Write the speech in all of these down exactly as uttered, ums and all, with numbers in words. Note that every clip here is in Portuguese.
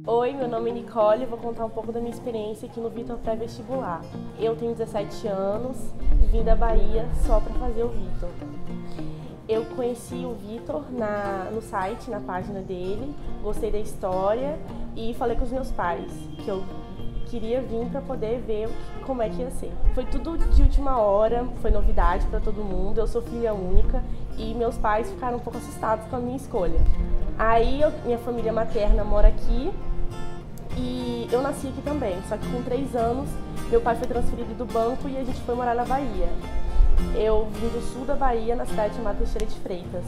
Oi, meu nome é Nicole e vou contar um pouco da minha experiência aqui no Vitor Pré-Vestibular. Eu tenho dezessete anos e vim da Bahia só para fazer o Vitor. Eu conheci o Vitor no site, na página dele, gostei da história e falei com os meus pais que eu queria vir para poder ver como é que ia ser. Foi tudo de última hora, foi novidade para todo mundo, eu sou filha única e meus pais ficaram um pouco assustados com a minha escolha. Aí eu, minha família materna mora aqui e eu nasci aqui também, só que com três anos meu pai foi transferido do banco e a gente foi morar na Bahia. Eu vim do sul da Bahia, na cidade chamada Teixeira de Freitas.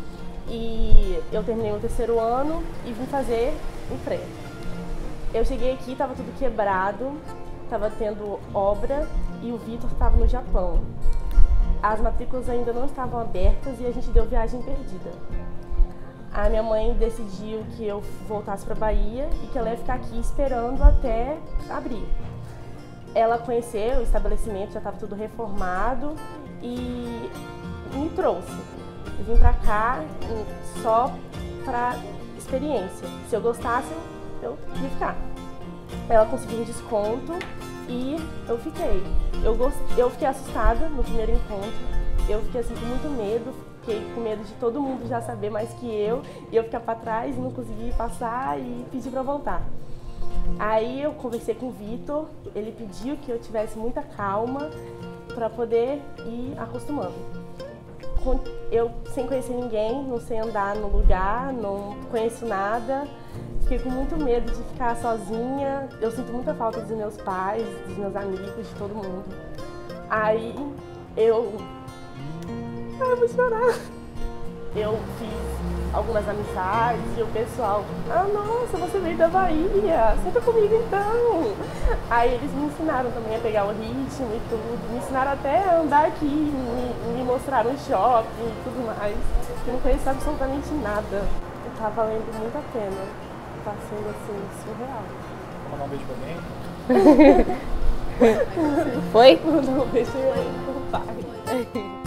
E eu terminei o terceiro ano e vim fazer o pré. Eu cheguei aqui, estava tudo quebrado, estava tendo obra e o Vitor estava no Japão. As matrículas ainda não estavam abertas e a gente deu viagem perdida. A minha mãe decidiu que eu voltasse para a Bahia e que ela ia ficar aqui esperando até abrir. Ela conheceu o estabelecimento, já estava tudo reformado e me trouxe. Eu vim para cá só para experiência. Se eu gostasse, eu ia ficar. Ela conseguiu um desconto e eu fiquei. Eu, gost... eu fiquei assustada no primeiro encontro, eu fiquei assim com muito medo, fiquei com medo de todo mundo já saber mais que eu e eu ficar para trás e não conseguir passar e pedir para voltar. Aí eu conversei com o Vitor, ele pediu que eu tivesse muita calma para poder ir acostumando. Eu, sem conhecer ninguém, não sei andar no lugar, não conheço nada, fiquei com muito medo de ficar sozinha. Eu sinto muita falta dos meus pais, dos meus amigos, de todo mundo. Aí eu... Ai, eu vou chorar. Eu fiz algumas amizades e o pessoal, ah, nossa, você veio da Bahia, senta comigo então. Aí eles me ensinaram também a pegar o ritmo e tudo, me ensinaram até a andar aqui, me, me mostraram o shopping e tudo mais. Eu não conhecia absolutamente nada. Tá valendo muito a pena, tá sendo assim, surreal. Vou mandar um beijo pra alguém? Foi? Vou mandar um beijo pro pai.